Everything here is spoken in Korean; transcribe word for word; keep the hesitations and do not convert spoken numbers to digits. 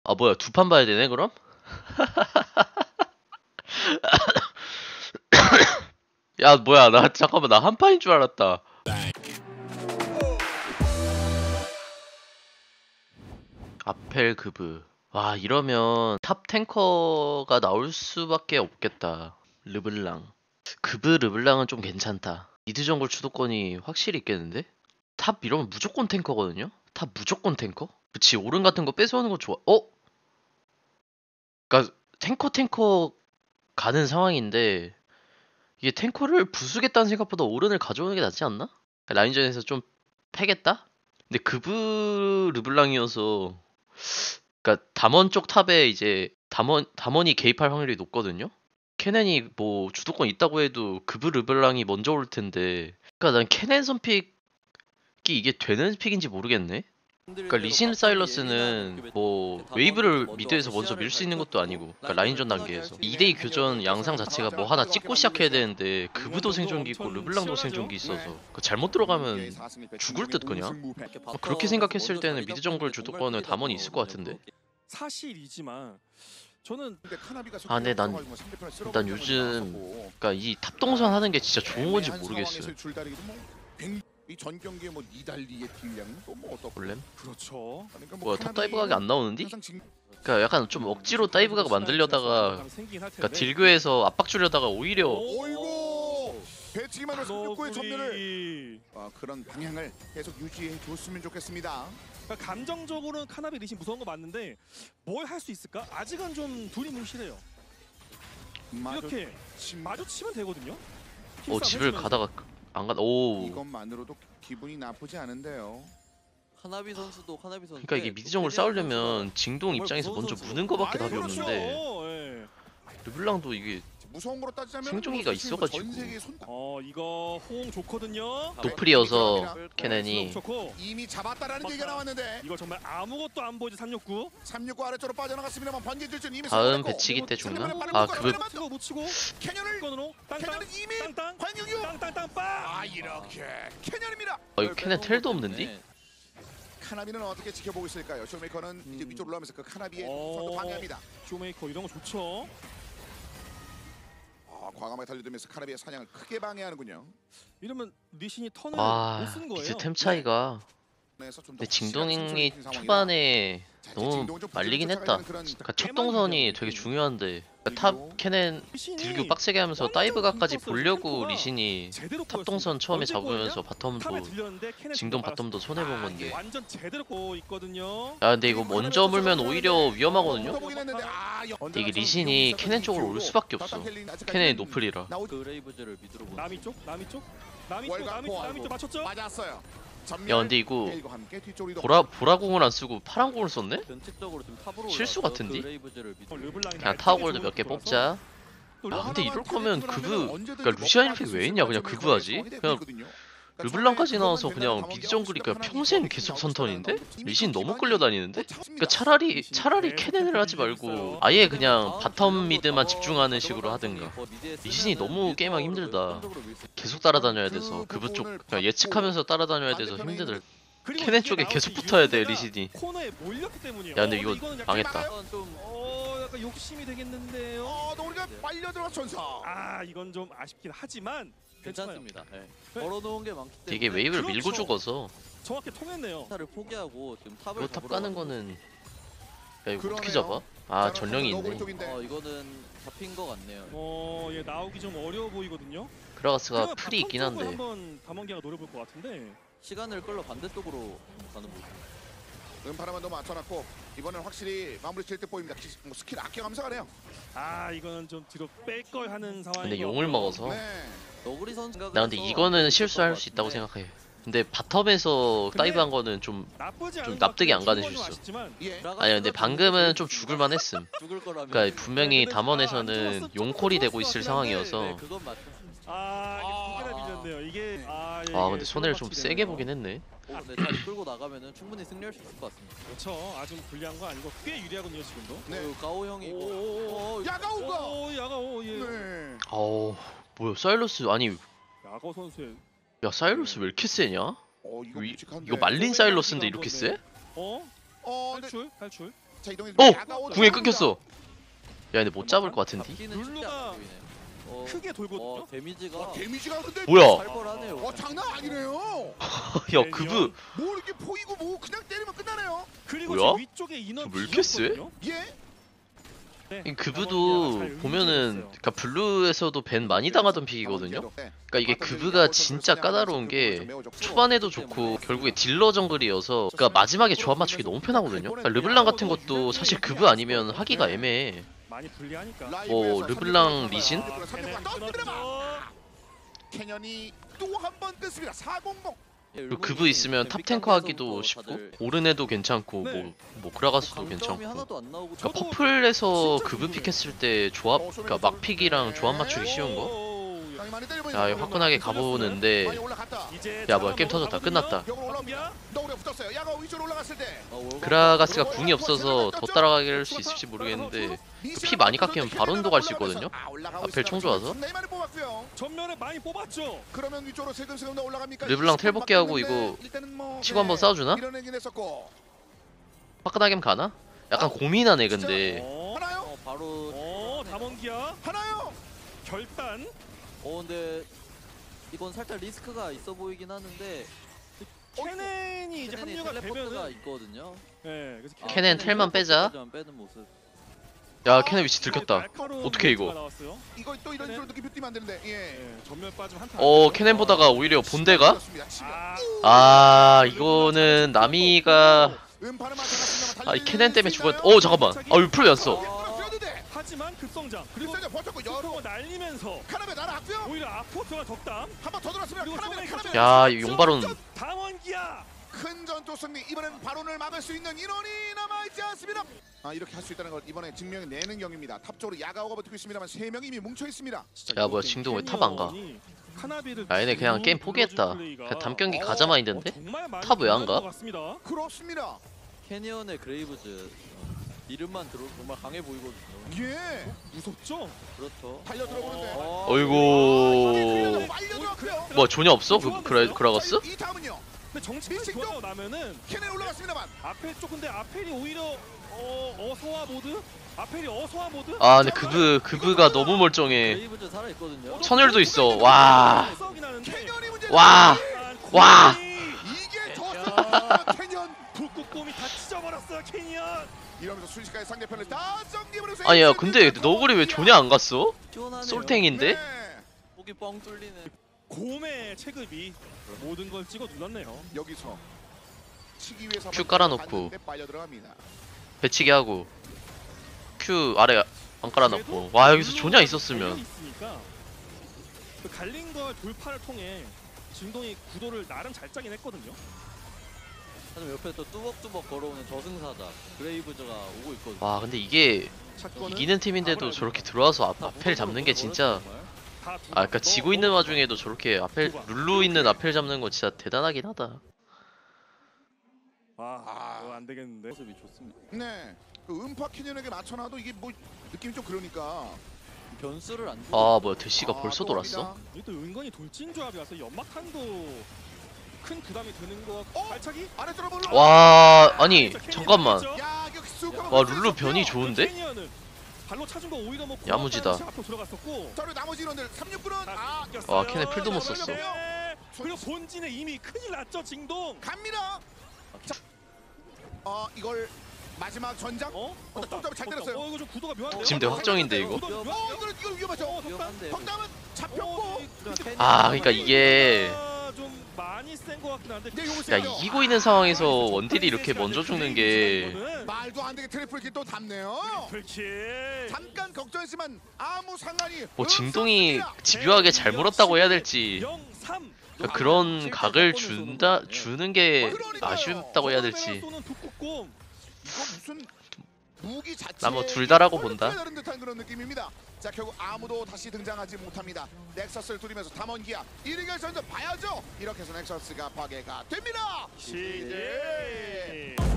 아 뭐야, 두 판 봐야 되네 그럼? 야 뭐야, 나 잠깐만, 나 한 판인 줄 알았다. 아펠 그브. 와, 이러면 탑 탱커가 나올 수밖에 없겠다. 르블랑. 그브 르블랑은 좀 괜찮다. 미드 정글 주도권이 확실히 있겠는데? 탑 이러면 무조건 탱커거든요? 탑 무조건 탱커? 그치, 오른 같은 거 뺏어오는 거 좋아. 어? 그니까 탱커 탱커 가는 상황인데, 이게 탱커를 부수겠다는 생각보다 오른을 가져오는 게 낫지 않나? 라인전에서 좀 패겠다? 근데 그브 르블랑이어서, 그러니까 담원 쪽 탑에 이제 담원 담원이 개입할 확률이 높거든요. 케넨이 뭐 주도권 있다고 해도 그브 르블랑이 먼저 올 텐데, 그러니까 난 케넨 선픽이 이게 되는 픽인지 모르겠네. 그러니까 리신 사일러스는 뭐 웨이브를 미드에서 먼저 밀 수 있는 것도 아니고, 그러니까 라인전 단계에서 이 대 이 교전 양상 자체가 뭐 하나 찍고 시작해야 되는데, 그브도 생존기 있고 르블랑도 생존기 있어서 그 잘못 들어가면 죽을 듯 그냥. 뭐 그렇게 생각했을 때는 미드 정글 주도권은 담원이 있을 것 같은데. 사실이지만 저는 아 근데 난, 난 요즘 그러니까 이 탑동선 하는 게 진짜 좋은 건지 모르겠어요. 이 전 경기에 뭐 니달리의 딜량은 또뭐 어떻고? 볼렘? 그렇죠. 그러니까 뭐야, 탑 다이브 각이 안 나오는디? 항상 진- 그러니까 약간 좀 억지로 다이브 각 만들려다가, 그러니까 딜교에서 압박 주려다가 오히려 어이구 배치기만 해서 삼십구의 전면을 너구리. 어, 그런 방향을 계속 유지해 줬으면 좋겠습니다. 그러니까 감정적으로는 카나비 리신 무서운 거 맞는데 뭘 할 수 있을까? 아직은 좀 둘이 뭉실해요. 이렇게 침- 마주치면 되거든요. 어 힘싸움 집을 해주면서. 가다가 안 가. 오. 이것만으로도 기분이 나쁘지 않은데요. 카나비 선수도 카나비 선수. 그러니까 이게 미드 정글 싸우려면 징동 입장에서 먼저 무는 거밖에 답이 그렇죠. 없는데, 예. 르블랑도 이게 무서운 거로 따지자면 생존기가 뭐 사실 있어가지고. 전 세계의 손- 어 이거 호응 좋거든요. 노플이어서 케넨이 좋고 이미 잡았다라는 얘기가 나왔는데 이거 정말 아무것도 안 보이지 삼육구. 삼십구 아래쪽으로 빠져나갔습니다만 번개 질주는 이미 다음 성공했고 배치기 때 죽나? 상대방을 아 빠르게 그브. 빠르게 치고 못 치고 캐년을 건으로 땅땅 캐년은 이미 땅땅 관중유 땅땅땅 빵. 아 이렇게 캐년입니다. 아 이거 케넨 텔도 없는디? 카나비는 어떻게 지켜보고 있을까요? 쇼메이커는 이제 음. 위쪽으로 올라오면서 그 카나비의 어. 선도 방해합니다. 쇼메이커 이런 거 좋죠. 아, 과감하게 달려들면서 카나비의 사냥을 크게 방해하는군요. 이러면 리신이 턴을 와 못 쓴 거예요. 미드 템 차이가. 그래서 좀더 근데 확실하게 징동이 생존이 상황이라. 초반에 자, 이제 너무 징동은 좀 말리긴 부지런히 했다. 쫓아가는 그런 그러니까 첫 동선이 되게 중요한데, 그러니까 탑 케넨 리신이 딜교 빡세게 하면서 완전 다이브각까지 굶었어요. 보려고 템포가 리신이 제대로 탑 꼬였습니다. 동선 처음에 언제 잡으면서 꼬였냐? 탑에 바텀도 들렸는데 케넨 징동 들어갔어. 바텀도 손해 본 아, 건데. 이게 완전 제대로 꼬 있거든요. 야 근데 이거 먼저 물면 오히려 위험하거든요. 붙어보긴 했는데, 아, 여- 이게 리신이 케넨 쪽으로 올 수밖에 없어. 케넨이 노플이라. 그레이브즈를 미드로 보는. 남이 쪽, 남이 쪽, 남이 쪽, 월간 남이 쪽, 포하고. 남이 쪽 맞췄죠? 맞았어요. 야 근데 이거 과 함께 뒤쪽으로 보라 보라공을 안 쓰고 파란공을 썼네? 전체적으로 좀 탑으로 실수 올라가서 같은디? 그레이브즈를 어, 미드로. 르블랑이 그냥 날뛰게 타워골드 쪽으로 몇 개 돌아서 뽑자. 또 아 르블랑 근데 이럴 거면 테레비를 그브, 하면 언제든지 그러니까 루시안 먹고 이펙 빠질 왜 수 했냐, 그냥 있는 그브 그런 하지? 상황이 되고 그냥 있거든요. 그러니까 르블랑까지 처음에 나와서 그거는 그냥 맨날 미드 담원기가 정글이니까 시작하나 평생 이거 계속 나오고 선턴인데? 싶다는 리신 너무 기반이 끌려다니는데? 뭐 참- 그러니까 차라리 리신이 차라리 계속 케넨을 하지 계속 말고 있어요. 아예 그냥 다음 바텀 정도 미드만 더 집중하는 가져갈 식으로 가능성이 하든가. 있고 미드에 리신이 쓰면은 너무 미드 게임하기 타워를 힘들다. 왼쪽으로 밀 수 있고. 계속 따라다녀야 그 돼서 그브 쪽 부분을 그냥 예측하면서 따라다녀야 돼서 반대편에 힘들. 그리고 케넨 이게 쪽에 나오기 계속 붙어야 돼, 이유가 리신이. 코너에 몰렸기 때문이에요. 야, 근데 어, 이거 이거는 약간 망했다. 약간 좀 어, 약간 욕심이 되겠는데요. 어, 너 우리가 빨려 들어가 전사. 아, 이건 좀 아쉽긴 하지만 괜찮아요. 괜찮습니다. 네. 네. 걸어놓은 게 많기 때문에. 이게 웨이브를 그렇죠. 밀고 죽어서 정확히 통했네요. 타를 포기하고 지금 탑을 이거 탑 잡으러 가는 가는 거는, 야 이거 어떻게 그러네요. 잡아? 아 전령이 너구리 있네. 쪽인데. 어 이거는 잡힌 거 같네요. 어, 얘 나오기 좀 어려워 보이거든요. 그라가스가 그러면 풀이 바텀 있긴 쪽을 한데. 한번 담원기가 노려볼 것 같은데. 시간을 끌러 반대쪽으로 가는 모습. 음파라만 너무 맞춰놨고 이번엔 확실히 마무리 칠 때 보입니다. 기- 뭐 스킬 아껴가면서 가네요. 아, 이거는 좀 뒤로 뺄 걸 하는 상황인 근데 것 용을 같고요. 먹어서. 네. 너구리 선수가 나 근데 이거는 실수할 수 있다고 생각해. 근데 바텀에서 근데 다이브한 거는 좀, 나쁘지 좀 않은 납득이 것 안 가는 같아요. 실수. 아쉽지만 예. 아니 근데 방금은 좀 죽을만 했음. 죽을 거라면. 그러니까 분명히 네, 근데- 아, 안 담원에서는 죽었어. 용콜이 조금 되고 있을 좋았을 것 같긴 한데, 상황이어서. 네, 그건 맞죠. 아, 이게 두 개나 아. 밀렸네요. 이게 아, 예, 아 이게 근데 손해를 좀 수박 세게 치네요. 보긴 했네. 오, 근데 잘 끌고 나가면은 충분히 승리할 수 있을 것 같습니다. 그렇죠. 아주 불리한 거 아니고 꽤 유리하거든요, 지금도. 네. 어, 가오 형이 이거. 오, 어, 야가오가. 오, 야가오, 예. 네. 어우 뭐야 사일러스. 아니 야가오 선수의 야 사일러스 왜 이렇게 세냐? 어 이거 이- 묵직한데. 이거 말린 사일러스인데 이렇게 세? 어? 어, 근데 탈출, 탈출. 자, 이동이 어! 야가오 궁에 들어갑니다. 끊겼어. 야 근데 못 잡을 것 같은데? 바퀴는 룰루가 쉽지 않아 보이네. 어, 크게 돌거든요. 어, 데미지가 와, 데미지가 근데 뭐야? 살벌하네요. 어, 장난 아니네요. 야 그브 뭐 이렇게 포이고 뭐 그냥 때리면 끝나네요. 그리고 뭐야? 지금 위쪽에 인원 왜 이렇게 세? 비었거든요. 예. 네, 이 나머지가 그브도 잘 보면은 응징했어요. 그러니까 블루에서도 밴 많이 당하던 픽이거든요. 그러니까 이게 그브가 진짜 까다로운 게 초반에도 좋고 결국에 딜러 정글이어서 그러니까 마지막에 조합 맞추기 너무 편하거든요. 그러니까 르블랑 같은 것도 사실 그브 아니면 하기가 애매해. 많이 불리하니까. 뭐, 르블랑 리신? 아, 캐넨 끊어주죠. 캐년이 또 한 번 끊습니다. 사공공. 그리고 그브 있으면 탑 탱커 하기도 쉽고 오른해도 괜찮고 뭐 뭐 그라가스도 괜찮고. 하나도 안 나오고 그러니까 저도 퍼플에서 진짜 그브 궁금해요. 픽했을 때 조합 그러니까 막픽이랑 조합 맞추기 쉬운 거. 오, 야 이거 화끈하게 가보는데 많이 올라갔다. 이제 야 뭐야 게임 터졌다 끝났다. 역으로 올라옵니다. 너구리 붙었어요. 야가 위쪽으로 올라갔을 때 그라가스가 궁이 없어서 더 따라갈 수 있을지 모르겠는데 피 많이 깎이면 바론도 갈 수 있거든요? 아펠 총 좋아서? 네이마를 뽑았고요. 전면에 많이 뽑았죠. 그러면 위쪽으로 슬금슬금 더 올라갑니까? 르블랑 텔 복귀 하고 바뀌었는데 이거 일단은 뭐, 치고 한번 싸워주나? 밀어내긴 했었고. 화끈하게 가나? 약간 고민하네 근데. 어, 하나요? 어, 바로 어, 담원기야 하나요? 결단. 어 근데 이건 살짝 리스크가 있어 보이긴 하는데 캐넨이 이제 캐넨이 합류가 텔레포트가 되면은 있거든요. 네, 그래서 아, 캐넨 텔만 빼자. 텔레포트까지만 빼는 모습. 야 캐넨 위치 들켰다. 날카로운 어떻게 이거? 멘트가 나왔어요. 이거 또 이런 식으로 느낌 뛰면 안 되는데. 예. 네, 전면 빠지면 한타. 어 캐넨 보다가 오히려 본대가? 그렇습니다. 치명. 아, 아 이거는 나미가 음파는 맞춰놨습니다만 아 이 달릴 캐넨 때문에 수 죽었. 있나요? 어 잠깐만. 아 이거 풀 왜 안 써? 아, 뛰었는데 하지만 급성장 그리고 글쎄요, 버텼고 여러 슈퍼가 날리면서 카나베 날아갔고요. 오히려 아포트가 덕담. 한 번 더 돌았으면 그리고 카나베 소매 카나베. 야 이 용바론. 담원기야. 큰 전투 승리. 이번엔 바론을 막을 수 있는 인원이 남아있지 않습니다. 아 이렇게 할 수 있다는 걸 이번에 증명해내는 경기입니다. 탑 쪽으로 야가오가 버티고 있습니다만 세 명이 이미 뭉쳐 있습니다. 야 뭐야 징동 왜 탑 안 가? 카나비를 아 얘네 그냥 게임 포기했다. 그냥 담경기 가자 마인드인데? 탑 왜 안 가? 그렇습니다. 캐니언의 그레이브즈 어, 이름만 들어도 정말 강해 보이거든요. 예. 무섭죠? 그렇죠. 달려 들어보는데. 어, 어이구. 빨려 들어갔고요. 뭐 존이 없어? 그 그라 그라가스? 이 다음은요. 근데 정치가 미식도? 좋아서 나면은 캐넨 올라갔습니다만. 아펠 쪽 근데 아펠이 오히려 어 어서와 모드? 아펠이 어서와 모드? 아 근데 그브 그브가 너무 멀쩡해. 그레이브즈 살아 있거든요. 선열도 있어. 와. 썩이 나는데 캐년이 문제. 와. 와. 이게 더 야. 캐년. 북극곰이 다 찢어버렸어요 캐니언. 이러면서 순식간에 상대편을 다 정리해버리고. 아니야 근데 너구리 왜 존이 안 갔어? 시원하네요. 솔탱인데? 목이 뻥 뚫리네. 곰의 체급이 모든 걸 찍어 눌렀네요. 여기서 치기 위해서 큐 깔아놓고. 빨려 들어갑니다. 배치기 하고 Q 아래 안 깔아놓고. 와 여기서 존이 있었으면. 있으니까 그 갈린 걸 돌파를 통해 진동이 구도를 나름 잘 짜긴 했거든요. 하지만 옆에 또 뚜벅뚜벅 걸어오는 저승사자 그레이브즈가 오고 있거든요. 와 근데 이게 사건은 이기는 팀인데도 저렇게 들어와서 앞, 앞펠 잡는 게 진짜 다 아 그니까 지고 있는 와중에도 저렇게 앞펠 룰루 있는 앞펠 잡는 거 진짜 대단하긴 하다. 아, 이거 안 되겠는데. 모습이 좋습니다. 네. 그 음파 캐년에게 맞춰놔도 이게 뭐 느낌이 좀 그러니까. 변수를 안 주고 아 뭐야 대시가 아, 벌써 또 돌았어? 갑니다. 이게 또 은근히 돌진 조합이라서 연막탄도 큰 부담이 되는 거 같고 어? 발차기? 아래쪽으로 몰라. 와 아니 잠깐만. 야, 이거 쑥 한번 와 붙여 룰루 있었고요. 변이 좋은데? 캐니언은 발로 찾은 거 오히려 뭐 야무지다. 고맙다는 앞으로 들어갔었고. 자, 그리고 나머지 인원들 삼십 분은 아, 와 캐넨 필도 못 썼어. 네. 그리고 본진에 이미 큰일 났죠 징동. 갑니다. 자, 어 이걸 마지막 전장. 어? 어, 톱잡이 잘 때렸어요. 어 이거 좀 구도가 묘한데요? 지금 내 확정인데 이거? 구도가 어, 묘한데요? 이거 이거 위험하죠. 어, 덕담. 위험한데. 덕담은 잡혔고. 아 그러니까 이게 좀 많이 센 것 같긴 한데. 네, 요거 야 세죠. 이기고 있는 상황에서 원딜이 이렇게 먼저 죽는 게 말도 안 되게 트리플 킬또 담네요. 트리플킬. 잠깐 걱정했지만 아무 상관이 뭐 징동이 없었습니다. 집요하게 잘 물었다고 해야 될지 영삼. 그러니까 그런 각을 준다 주는 게 아쉽다고 해야 될지. 쏘는 북극곰. 이거 무슨 무기 자체 나 뭐 둘 다라고 본다. 다른 듯한 그런 느낌입니다. 자 결국 아무도 다시 등장하지 못합니다. 넥서스를 뚫으면서 탐험기야 일 위 결선전 봐야죠. 이렇게 해서 넥서스가 파괴가 됩니다. 시제.